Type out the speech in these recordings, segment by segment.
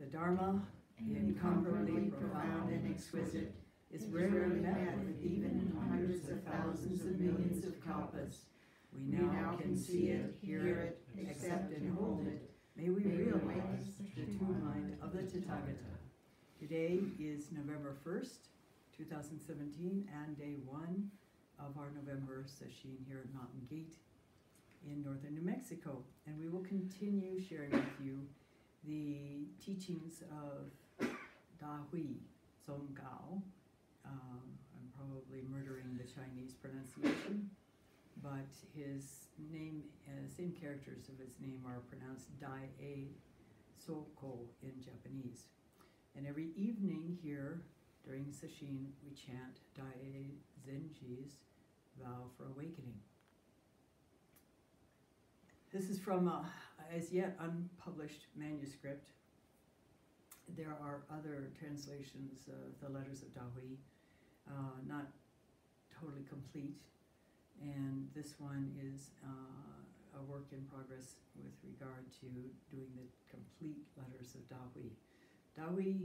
The Dharma, incomparably profound and exquisite, is rarely met with even hundreds of thousands of millions of kalpas. We now can see it, hear it, accept and hold it. May we realize the true mind of the Tathagata. Today is November 1st, 2017, and day 1 of our November session here at Mountain Gate in northern New Mexico. And we will continue sharing with you the teachings of Da Hui Zong Gao. I'm probably murdering the Chinese pronunciation, but his name, same characters of his name are pronounced Dai E Soko in Japanese. And every evening here during sesshin, we chant Dai E Zenji's vow for awakening. This is from a as yet unpublished manuscript. There are other translations of the letters of Da Hui, not totally complete, and this one is a work in progress with regard to doing the complete letters of Da Hui. Da Hui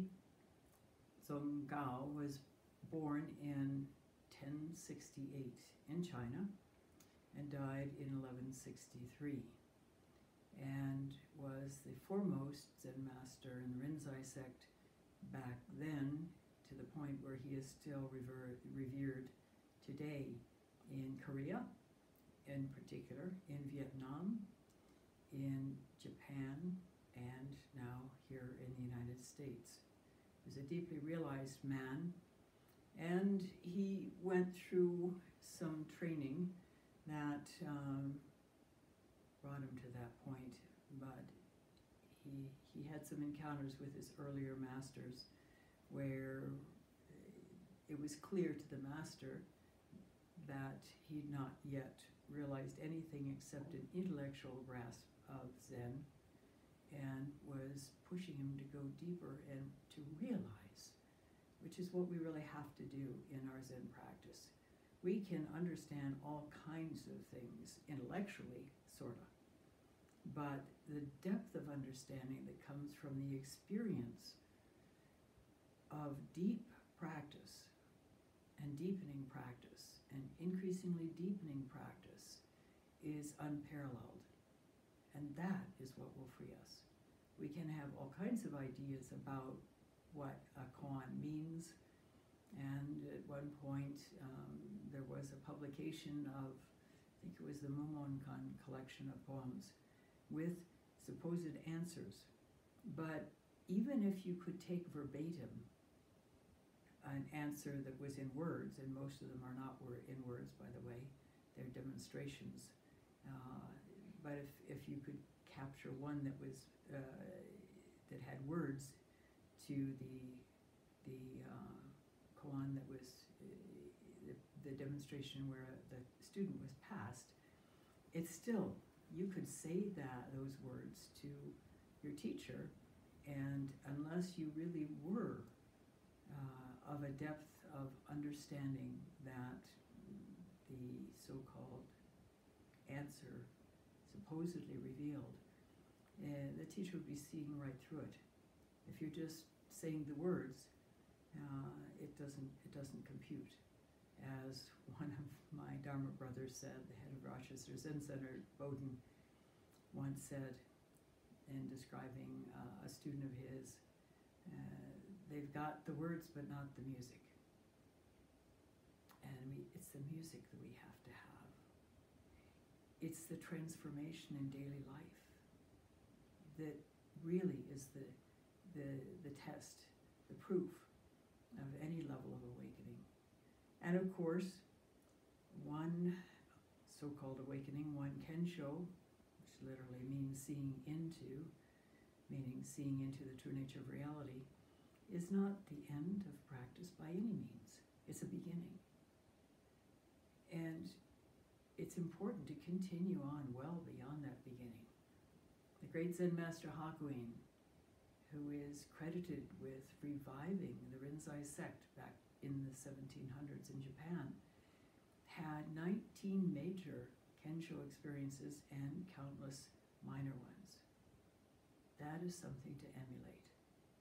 Zong Gao was born in 1068 in China and died in 1163, and was the foremost Zen master in the Rinzai sect back then, to the point where he is still revered today in Korea, in particular, in Vietnam, in Japan, and now here in the United States. He was a deeply realized man, and he went through some training that brought him to that point, but he had some encounters with his earlier masters where it was clear to the master that he'd not yet realized anything except an intellectual grasp of Zen, and was pushing him to go deeper and to realize, which is what we really have to do in our Zen practice. We can understand all kinds of things intellectually, sort of, but the depth of understanding that comes from the experience of deep practice and deepening practice and increasingly deepening practice is unparalleled. And that is what will free us. We can have all kinds of ideas about what a koan means, and at one point there was a publication of, I think it was the Mumonkan collection of poems, with supposed answers. But even if you could take verbatim an answer that was in words, and most of them are not in words, by the way, they're demonstrations, but if you could capture one that was that had words to the koan that was the demonstration where the student was passed, it's still, you could say those words to your teacher, and unless you really were of a depth of understanding that the so-called answer supposedly revealed, the teacher would be seeing right through it. If you're just saying the words, it doesn't compute. As one of my Dharma brothers said, the head of Rochester Zen Center, Bowden, once said in describing a student of his, they've got the words but not the music. And it's the music that we have to have. It's the transformation in daily life that really is the test, the proof of any level of awakening. And of course, one so-called awakening, one kensho, which literally means seeing into, meaning seeing into the true nature of reality, is not the end of practice by any means. It's a beginning. And it's important to continue on well beyond that beginning. The great Zen master Hakuin, who is credited with reviving the Rinzai sect back in the 1700s in Japan, had 19 major kensho experiences and countless minor ones. That is something to emulate.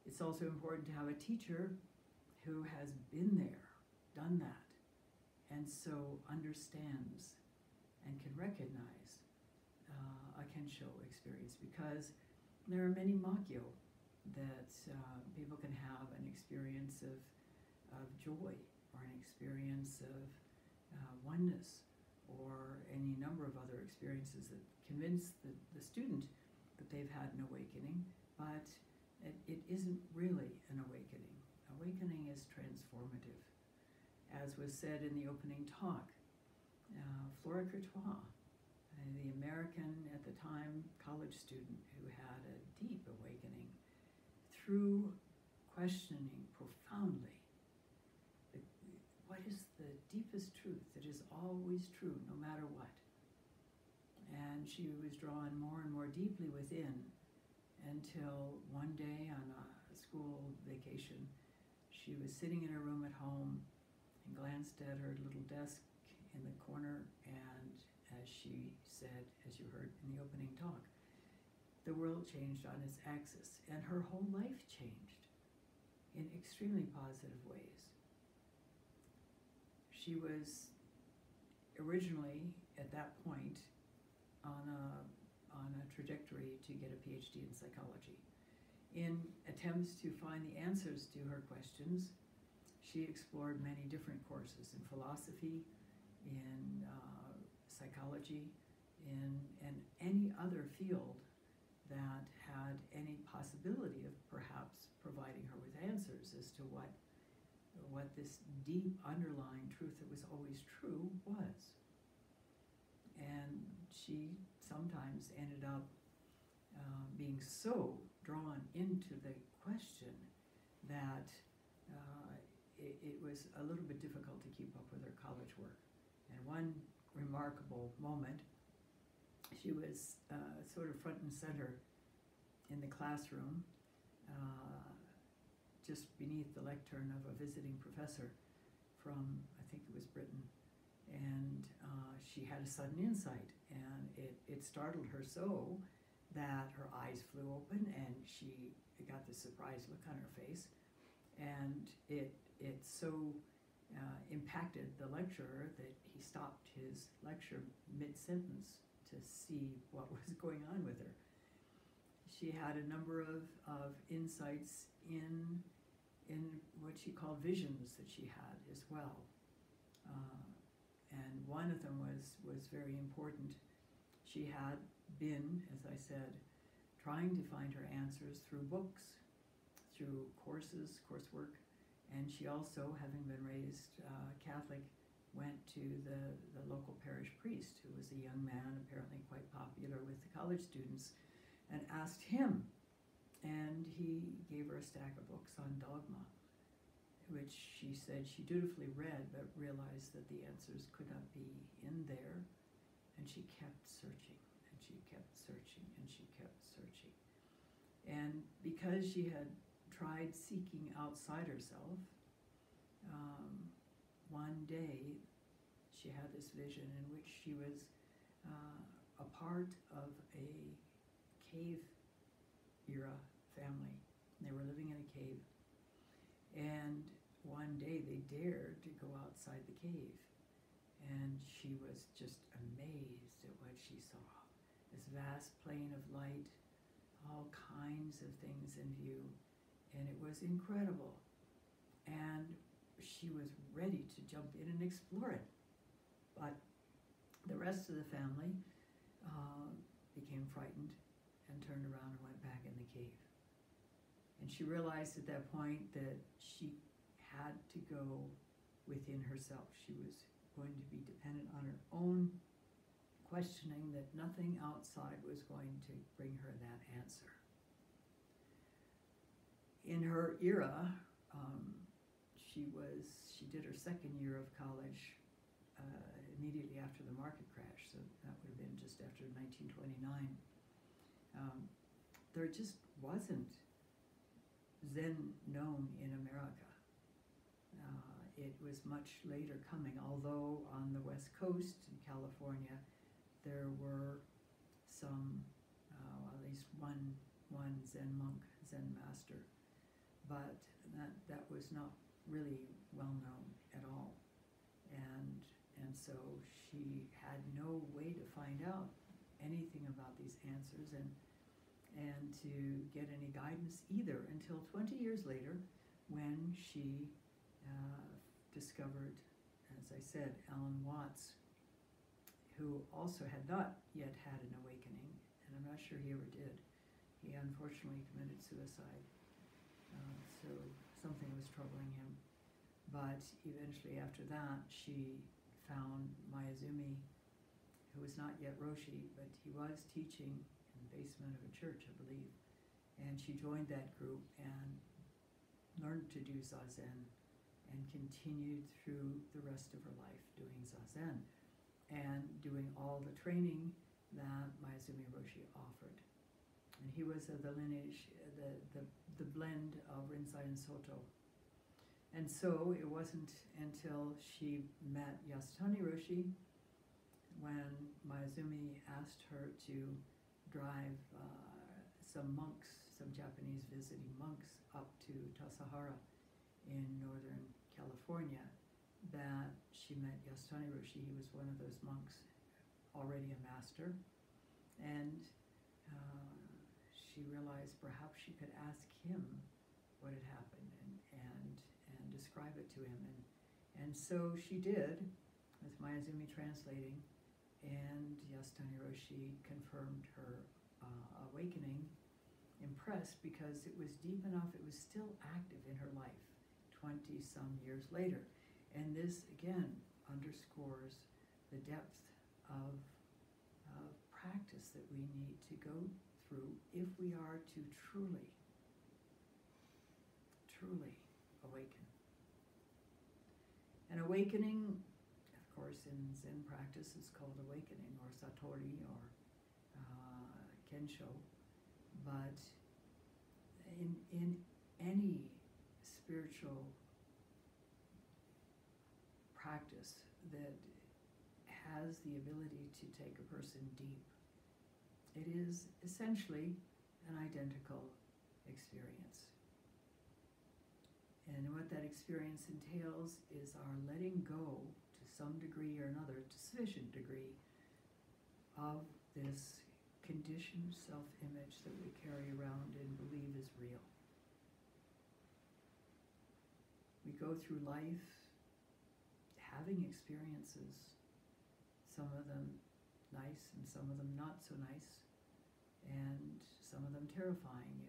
It's also important to have a teacher who has been there, done that, and so understands and can recognize a Kensho experience, because there are many Makyo that people can have an experience of joy, or an experience of oneness, or any number of other experiences that convince the student that they've had an awakening, but it isn't really an awakening. Awakening is transformative. As was said in the opening talk, Flora Courtois, the American, at the time, college student who had a deep awakening through questioning profoundly what is the deepest truth that is always true, no matter what. And she was drawn more and more deeply within, until one day on a school vacation, she was sitting in her room at home and glanced at her little desk in the corner, and as she said, as you heard in the opening talk, the world changed on its axis, and her whole life changed in extremely positive ways. She was originally, at that point, on a trajectory to get a PhD in psychology. In attempts to find the answers to her questions, she explored many different courses in philosophy, in psychology, in any other field that had any possibility of perhaps providing her with answers as to what this deep underlying truth that was always true was. And she sometimes ended up being so drawn into the question that it was a little bit difficult to keep up with her college work. And one remarkable moment, she was sort of front and center in the classroom, just beneath the lectern of a visiting professor from, I think it was Britain. And she had a sudden insight, and it startled her so that her eyes flew open, and she got this surprised look on her face. And it so impacted the lecturer that he stopped his lecture mid-sentence to see what was going on with her. She had a number of insights in what she called visions that she had as well. And one of them was very important. She had been, as I said, trying to find her answers through books, through coursework, and she also, having been raised Catholic, went to the local parish priest, who was a young man, apparently quite popular with the college students, and asked him, and he gave her a stack of books on dogma, which she said she dutifully read, but realized that the answers could not be in there, and she kept searching, and she kept searching, and she kept searching. And because she had tried seeking outside herself, one day she had this vision in which she was a part of a cave-era family. They were living in a cave. And one day they dared to go outside the cave. And she was just amazed at what she saw. This vast plain of light, all kinds of things in view. And it was incredible. And she was ready to jump in and explore it. But the rest of the family became frightened and turned around and went back in the cave. And she realized at that point that she had to go within herself. She was going to be dependent on her own questioning, that nothing outside was going to bring her that answer. In her era, she did her second year of college immediately after the market crash, so that would have been just after 1929. There just wasn't Zen known in America. It was much later coming, although on the West Coast in California there were some, at least one Zen monk, Zen master, but that was not really well known at all. And so she had no way to find out anything about these answers and to get any guidance either until 20 years later, when she discovered, as I said, Alan Watts, who also had not yet had an awakening, and I'm not sure he ever did. He unfortunately committed suicide, so something was troubling him. But eventually after that, she found Mayuzumi, who was not yet Roshi, but he was teaching in the basement of a church, I believe. And she joined that group and learned to do Zazen and continued through the rest of her life doing Zazen and doing all the training that Mayuzumi Roshi offered. And he was of the lineage, the blend of Rinzai and Soto. And so it wasn't until she met Yasutani Roshi when Mayuzumi asked her to drive some Japanese visiting monks up to Tassajara in Northern California, that she met Yasutani Roshi. He was one of those monks, already a master, and she realized perhaps she could ask him what had happened and describe it to him. And so she did, with Mayuzumi translating, and Yasutani Roshi confirmed her awakening, impressed because it was deep enough, it was still active in her life 20-some years later. And this, again, underscores the depth of practice that we need to go through if we are to truly awaken. An awakening, of course, in Zen practice is called awakening, or satori, or kensho. But in any spiritual practice that has the ability to take a person deep, it is essentially an identical experience. And what that experience entails is our letting go, to some degree or another, to sufficient degree, of this conditioned self-image that we carry around and believe is real. We go through life having experiences, some of them nice and some of them not so nice, and some of them terrifying you.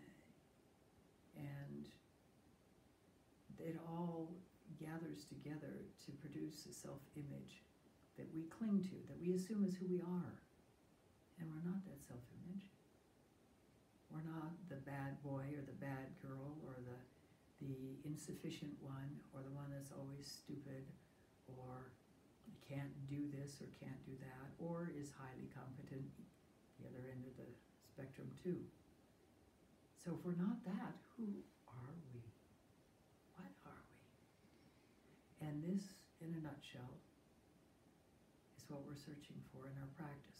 And it all gathers together to produce a self-image that we cling to, that we assume is who we are. And we're not that self-image. We're not the bad boy or the bad girl or the insufficient one or the one that's always stupid or can't do this or can't do that or is highly competent, the other end of the spectrum too. So if we're not that, who are we? What are we? And this, in a nutshell, is what we're searching for in our practice.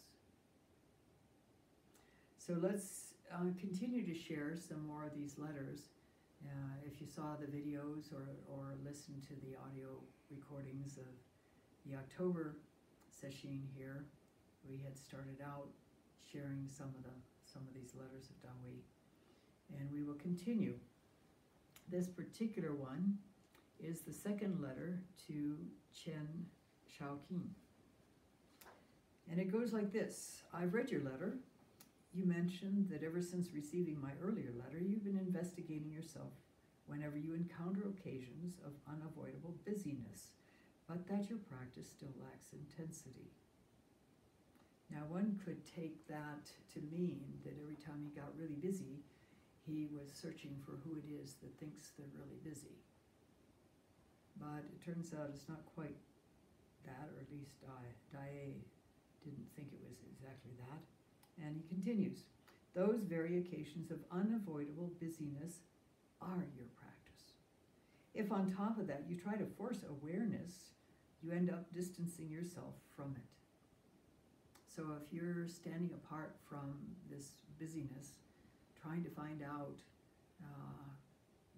So let's continue to share some more of these letters. If you saw the videos or listened to the audio recordings of the October session here, we had started out sharing some of these letters of Dawei, and we will continue. This particular one is the second letter to Chen Shaoqing, and it goes like this. I've read your letter. You mentioned that ever since receiving my earlier letter, you've been investigating yourself whenever you encounter occasions of unavoidable busyness, but that your practice still lacks intensity. Now, one could take that to mean that every time he got really busy, he was searching for who it is that thinks they're really busy. But it turns out it's not quite that, or at least Dawei didn't think it was exactly that. And he continues, those very occasions of unavoidable busyness are your practice. If on top of that you try to force awareness, you end up distancing yourself from it. So if you're standing apart from this busyness, trying to find out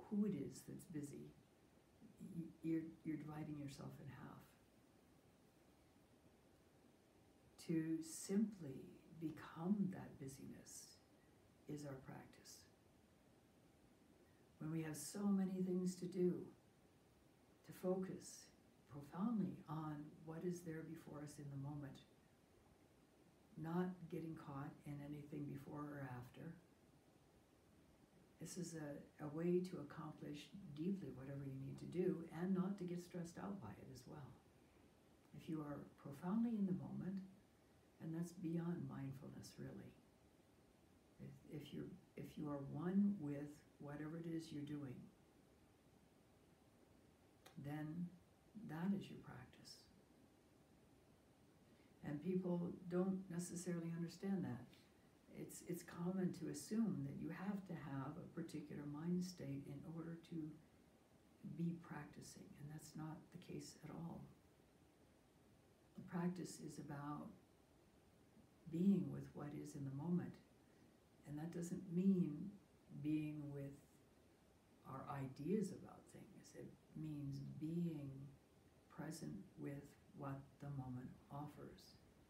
who it is that's busy, you're dividing yourself in half. To simply become that busyness is our practice. When we have so many things to do, to focus profoundly on what is there before us in the moment, not getting caught in anything before or after. This is a way to accomplish deeply whatever you need to do and not to get stressed out by it as well. If you are profoundly in the moment, and that's beyond mindfulness really. If you are one with whatever it is you're doing, then that is your practice. And people don't necessarily understand that. It's common to assume that you have to have a particular mind state in order to be practicing, and that's not the case at all. The practice is about being with what is in the moment, and that doesn't mean being with our ideas about things. It means being present with what the moment offers.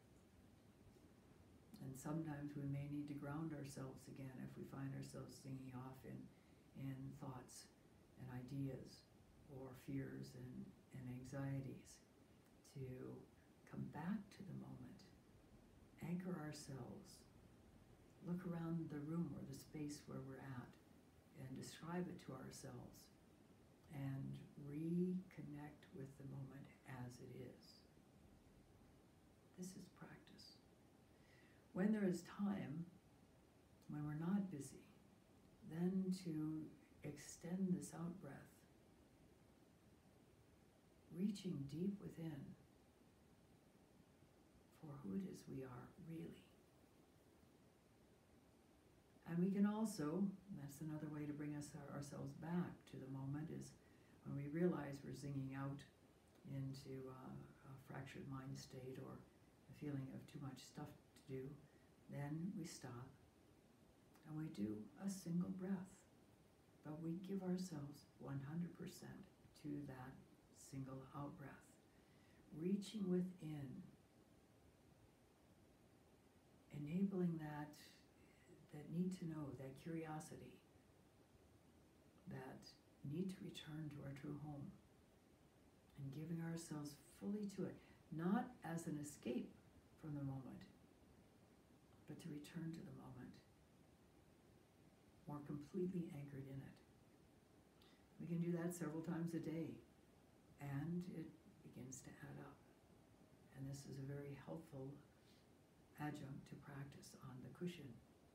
And sometimes we may need to ground ourselves again if we find ourselves singing off in thoughts and ideas or fears and anxieties, to come back to the moment, anchor ourselves, look around the room or the space where we're at and describe it to ourselves and reconnect with the moment as it is. This is practice. When there is time, when we're not busy, then to extend this out breath, reaching deep within for who it is we are really. And we can also, that's another way to bring ourselves back to the moment, is when we realize we're zinging out into a fractured mind state or a feeling of too much stuff to do, then we stop and we do a single breath. But we give ourselves 100% to that single out breath, reaching within, enabling that need to know, that curiosity, that need to return to our true home, and giving ourselves fully to it, not as an escape from the moment, but to return to the moment, more completely anchored in it. We can do that several times a day, and it begins to add up. And this is a very helpful adjunct to practice on the cushion.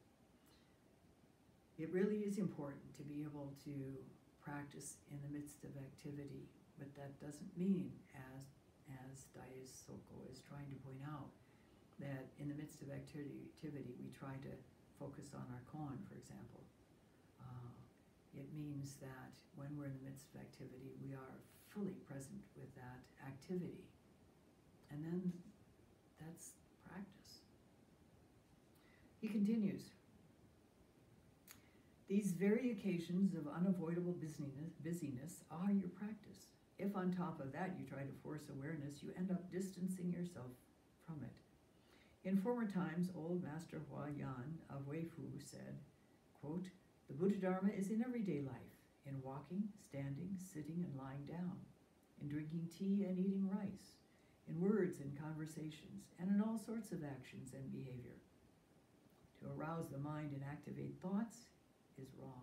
It really is important to be able to practice in the midst of activity, but that doesn't mean, as Daya Soko is trying to point out, that in the midst of activity we try to focus on our koan, for example. It means that when we're in the midst of activity, we are fully present with that activity. And then that's practice. He continues, these very occasions of unavoidable busyness are your practice. If on top of that you try to force awareness, you end up distancing yourself from it. In former times, old Master Hua Yan of Weifu said, quote, the Buddha Dharma is in everyday life, in walking, standing, sitting, and lying down, in drinking tea and eating rice, in words and conversations, and in all sorts of actions and behavior. To arouse the mind and activate thoughts is wrong.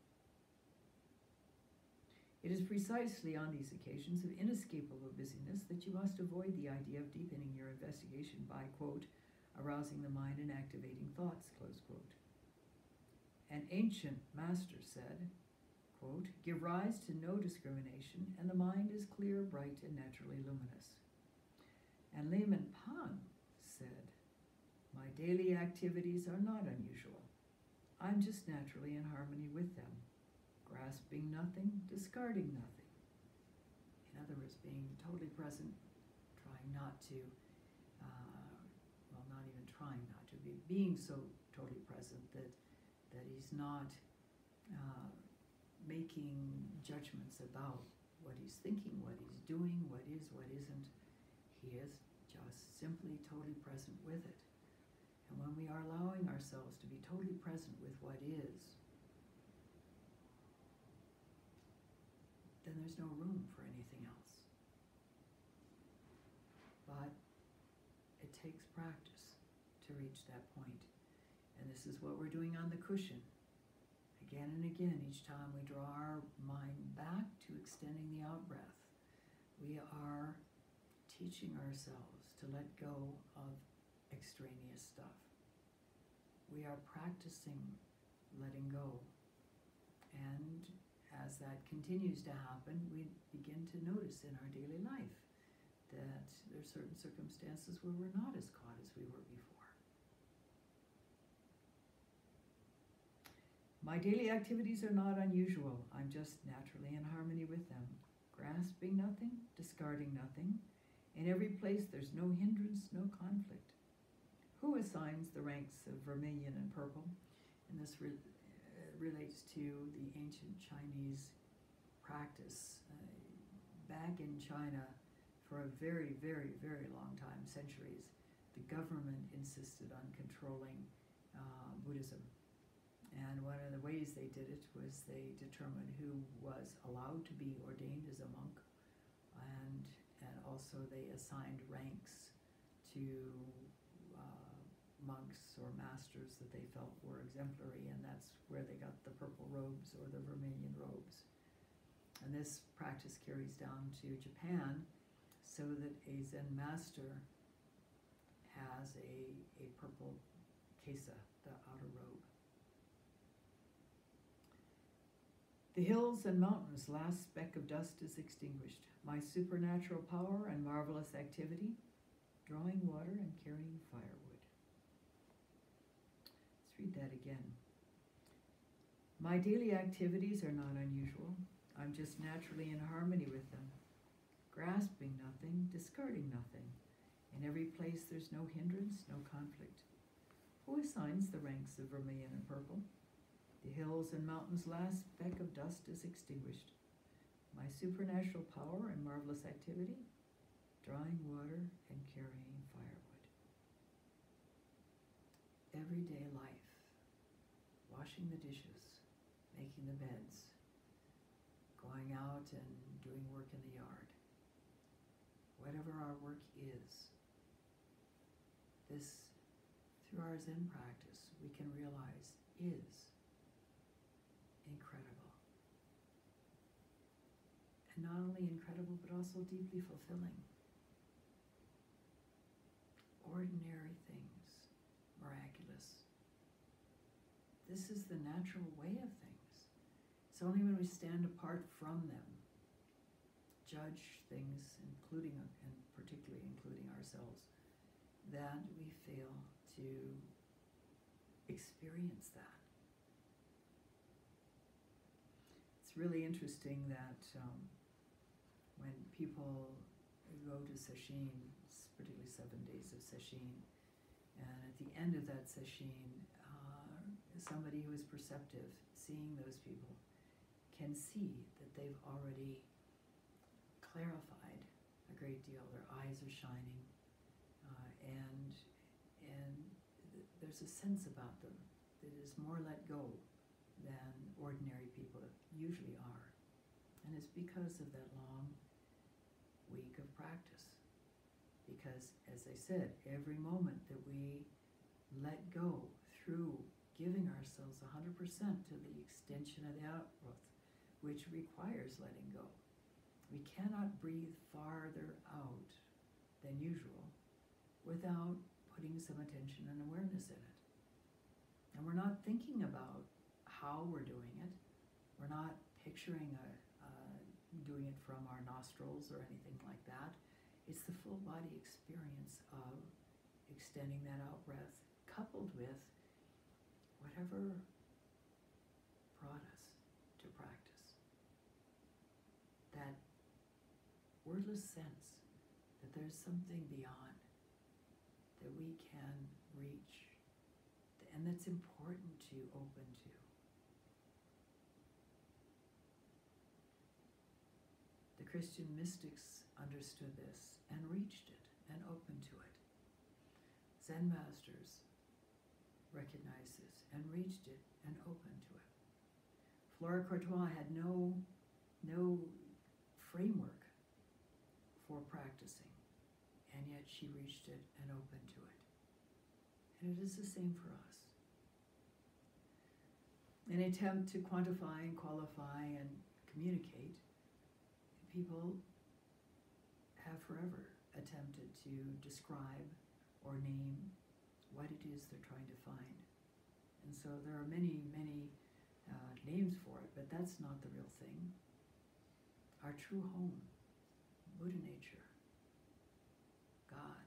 It is precisely on these occasions of inescapable busyness that you must avoid the idea of deepening your investigation by, quote, arousing the mind and activating thoughts, close quote. An ancient master said, quote, give rise to no discrimination, and the mind is clear, bright, and naturally luminous. And Layman Pan said, my daily activities are not unusual. I'm just naturally in harmony with them, grasping nothing, discarding nothing. In other words, being totally present, trying not to, not even trying not to, being so totally present that he's not making judgments about what he's thinking, what he's doing, what is, what isn't. He is just simply totally present with it. And when we are allowing ourselves to be totally present with what is, then there's no room for anything else. But it takes practice to reach that point. And this is what we're doing on the cushion. Again and again, each time we draw our mind back to extending the out-breath, we are teaching ourselves to let go of extraneous stuff. We are practicing letting go. And as that continues to happen, we begin to notice in our daily life that there are certain circumstances where we're not as caught as we were before. My daily activities are not unusual. I'm just naturally in harmony with them, grasping nothing, discarding nothing. In every place there's no hindrance, no conflict. Who assigns the ranks of vermilion and purple? And this relates to the ancient Chinese practice. Back in China, for a very, very, very long time, centuries, the government insisted on controlling Buddhism. And one of the ways they did it was they determined who was allowed to be ordained as a monk, and also they assigned ranks to monks or masters that they felt were exemplary, and that's where they got the purple robes or the vermilion robes. And this practice carries down to Japan, so that a Zen master has a purple kesa, the outer robe. The hills and mountains, last speck of dust is extinguished. My supernatural power and marvelous activity, drawing water and carrying firewood. Let's read that again. My daily activities are not unusual. I'm just naturally in harmony with them, grasping nothing, discarding nothing. In every place there's no hindrance, no conflict. Who assigns the ranks of vermilion and purple? The hills and mountains' last speck of dust is extinguished. My supernatural power and marvelous activity, drawing water and carrying firewood. Everyday life, washing the dishes, making the beds, going out and doing work in the yard. Whatever our work is, this, through our Zen practice, we can realize is incredible. And not only incredible, but also deeply fulfilling. Ordinary things, miraculous. This is the natural way of things. It's only when we stand apart from them, judge things, including and particularly including ourselves, that we fail to experience that. It's really interesting that when people go to sesshin, particularly 7 days of sesshin, and at the end of that sesshin, somebody who is perceptive, seeing those people, can see that they've already clarified a great deal. Their eyes are shining, and there's a sense about them that is more let go than ordinary people usually are. And it's because of that long week of practice. Because, as I said, every moment that we let go through giving ourselves 100% to the extension of the out-breath, which requires letting go. We cannot breathe farther out than usual without putting some attention and awareness in it. And we're not thinking about how we're doing it. We're not picturing doing it from our nostrils or anything like that. It's the full body experience of extending that out-breath, coupled with whatever brought us to practice. That wordless sense that there's something beyond that we can reach, and that's important to open to. Christian mystics understood this and reached it and opened to it. Zen masters recognized this and reached it and opened to it. Flora Courtois had no framework for practicing, and yet she reached it and opened to it. And it is the same for us. An attempt to quantify and qualify and communicate, people have forever attempted to describe or name what it is they're trying to find. And so there are many names for it, but that's not the real thing. Our true home, Buddha nature, God.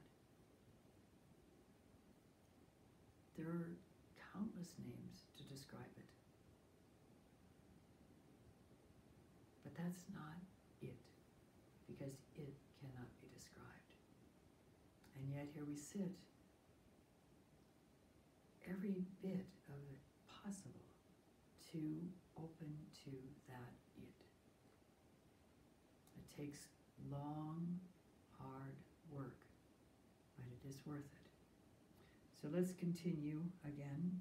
There are countless names to describe it. But that's not it, because it cannot be described. And yet here we sit, every bit of it possible to open to that it. It takes long, hard work, but it is worth it. So let's continue again.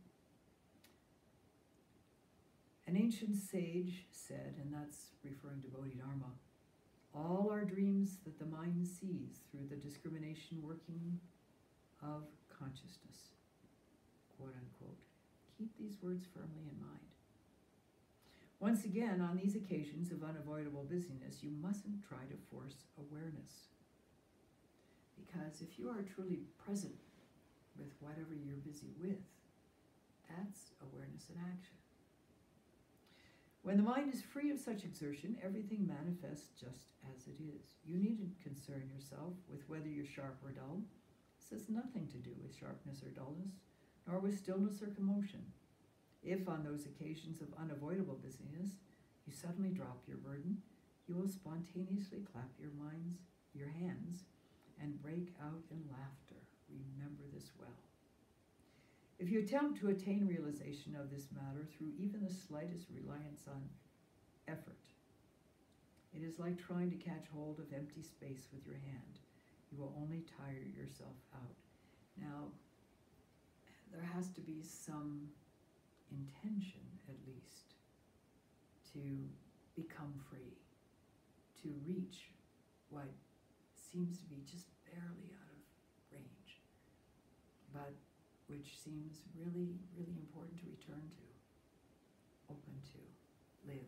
An ancient sage said, and that's referring to Bodhidharma, all our dreams that the mind sees through the discrimination working of consciousness, quote unquote. Keep these words firmly in mind. Once again, on these occasions of unavoidable busyness, you mustn't try to force awareness. Because if you are truly present with whatever you're busy with, that's awareness in action. When the mind is free of such exertion, everything manifests just as it is. You needn't concern yourself with whether you're sharp or dull. This has nothing to do with sharpness or dullness, nor with stillness or commotion. If on those occasions of unavoidable busyness you suddenly drop your burden, you will spontaneously clap your hands, and break out in laughter. Remember this well. If you attempt to attain realization of this matter through even the slightest reliance on effort, it is like trying to catch hold of empty space with your hand. You will only tire yourself out. Now, there has to be some intention, at least, to become free, to reach what seems to be just barely out of range, but which seems really, really important to return to, open to, live.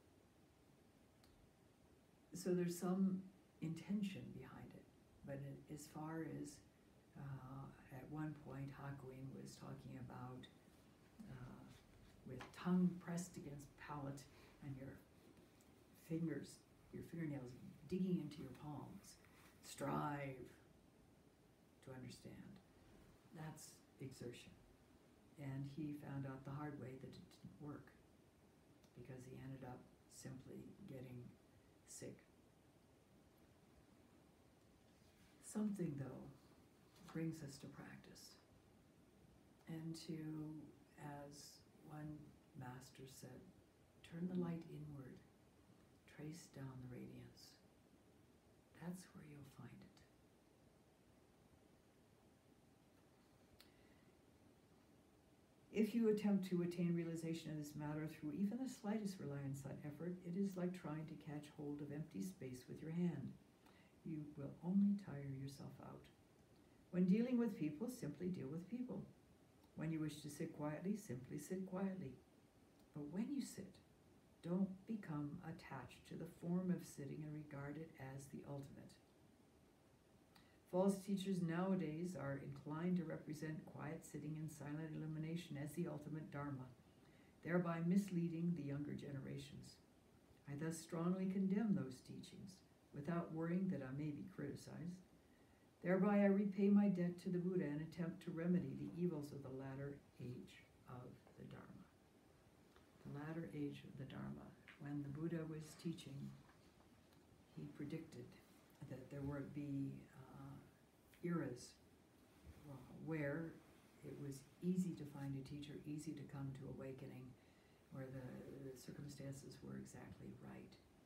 So there's some intention behind it, but as far as at one point Hakuin was talking about with tongue pressed against palate and your fingernails digging into your palms, strive to understand. That's exertion. And he found out the hard way that it didn't work, because he ended up simply getting sick. Something, though, brings us to practice, and to, as one master said, turn the light inward, trace down the radiance. That's where you'll find it. If you attempt to attain realization of this matter through even the slightest reliance on effort, it is like trying to catch hold of empty space with your hand. You will only tire yourself out. When dealing with people, simply deal with people. When you wish to sit quietly, simply sit quietly. But when you sit, don't become attached to the form of sitting and regard it as the ultimate. False teachers nowadays are inclined to represent quiet sitting and silent illumination as the ultimate Dharma, thereby misleading the younger generations. I thus strongly condemn those teachings, without worrying that I may be criticized. Thereby I repay my debt to the Buddha and attempt to remedy the evils of the latter age of the Dharma. The latter age of the Dharma. When the Buddha was teaching, he predicted that there would be eras where it was easy to find a teacher, easy to come to awakening, where the circumstances were exactly right.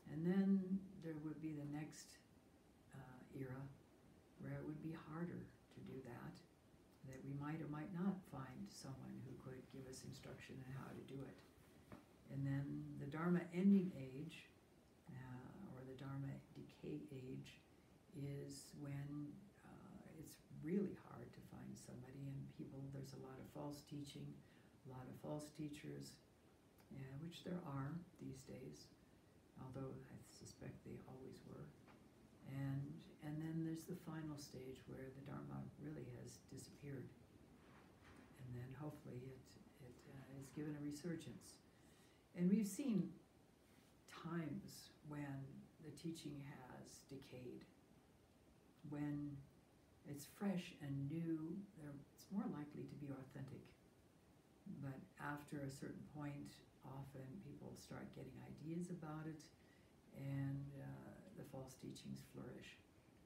And then there would be the next era where it would be harder to do that, that we might or might not find someone who could give us instruction on how to do it. And then the Dharma ending age, or the Dharma decay age, is when it's really hard to find somebody, and there's a lot of false teaching, a lot of false teachers, which there are these days, although I suspect they always were. And then there's the final stage where the Dharma really has disappeared. And then hopefully it is given a resurgence. And we've seen times when the teaching has decayed. When it's fresh and new, it's more likely to be authentic. But after a certain point, often people start getting ideas about it, and the false teachings flourish.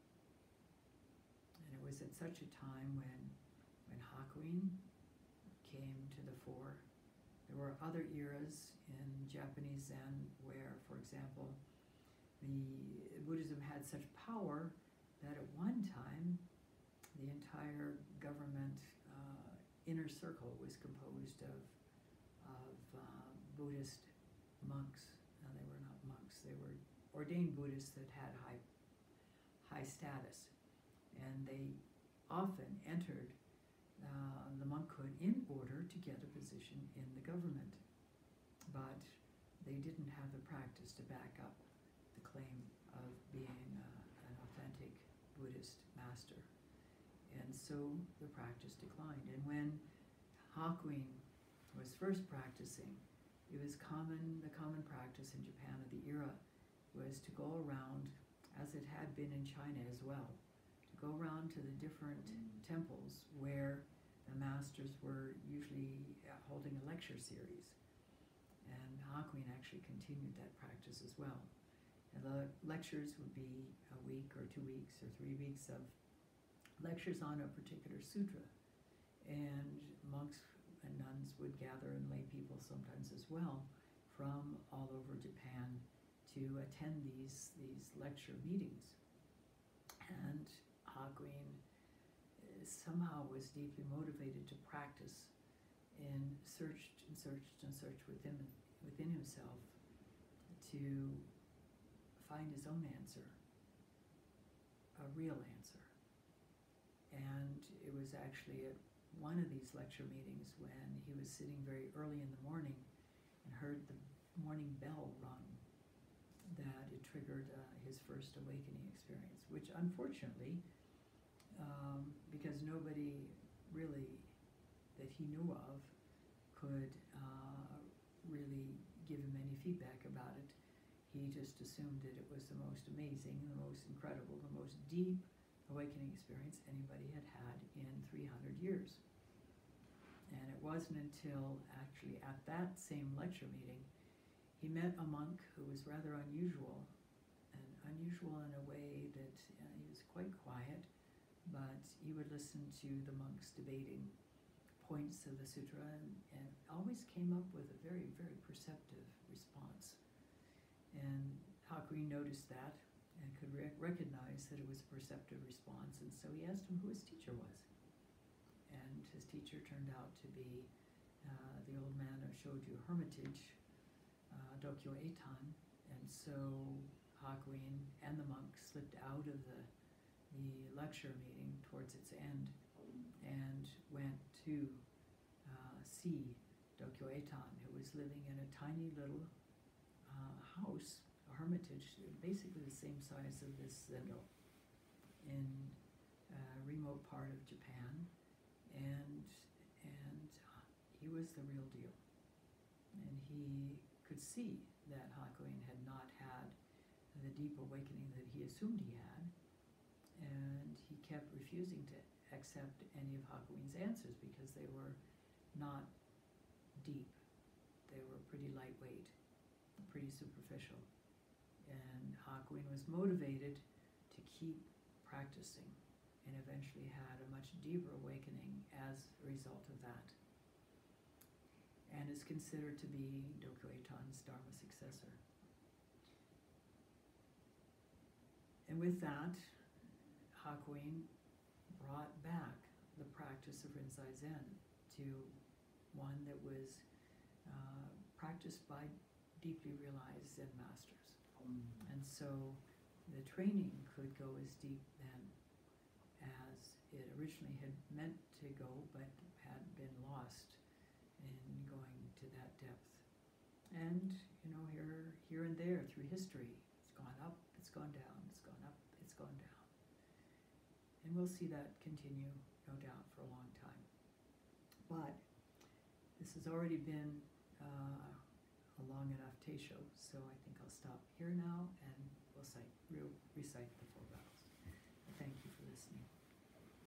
And it was at such a time when Hakuin came to the fore. There were other eras in Japanese Zen where, for example, Buddhism had such power that at one time the entire government inner circle was composed of Buddhist monks. Now, they were not monks, they were ordained Buddhists that had high status, and they often entered the monkhood in order to get a position in the government, but they didn't have the practice to back up the claim of being an authentic Buddhist master, and so the practice declined. And when Hakuin was first practicing, it was the common practice in Japan of the era was to go around, as it had been in China as well, to go around to the different temples where the masters were usually holding a lecture series. And Hakuin actually continued that practice as well. And the lectures would be a week or 2 weeks or 3 weeks of lectures on a particular sutra. And monks and nuns would gather, and lay people sometimes as well, from all over Japan to attend these lecture meetings. And Hakuin somehow was deeply motivated to practice, and searched within himself to find his own answer, a real answer. And it was actually at one of these lecture meetings when he was sitting very early in the morning and heard the morning bell rung that it triggered his first awakening experience, which unfortunately, because nobody really that he knew of could really give him any feedback about it, he just assumed that it was the most amazing, the most incredible, the most deep awakening experience anybody had had in 300 years. And it wasn't until actually at that same lecture meeting he met a monk who was rather unusual, and unusual in a way that he was quite quiet, but he would listen to the monks debating points of the sutra, and always came up with a very, very perceptive response. And Hakuin noticed that and could recognize that it was a perceptive response, and so he asked him who his teacher was. And his teacher turned out to be the old man of Shoju Hermitage, Dokyo Eitan. And so Hakuin and the monk slipped out of the lecture meeting towards its end and went to see Dokyo Eitan, who was living in a tiny little house, a hermitage, basically the same size of this zendo, in a remote part of Japan, and he was the real deal. And he could see that Hakuin had not had the deep awakening that he assumed he had, and he kept refusing to accept any of Hakuin's answers because they were not deep. They were pretty lightweight, pretty superficial. And Hakuin was motivated to keep practicing, and eventually had a much deeper awakening as a result of that, and is considered to be Dokyo Eitan's Dharma successor. And with that, Hakuin brought back the practice of Rinzai Zen to one that was practiced by deeply realized Zen masters. And so the training could go as deep then as it originally had meant to go, but had been lost in going to that depth. And, you know, here and there through history, it's gone up, it's gone down, it's gone up, it's gone down. And we'll see that continue, no doubt, for a long time. But this has already been a long enough Teisho, so I think I'll stop here now and we'll recite the four vows. Thank you for listening.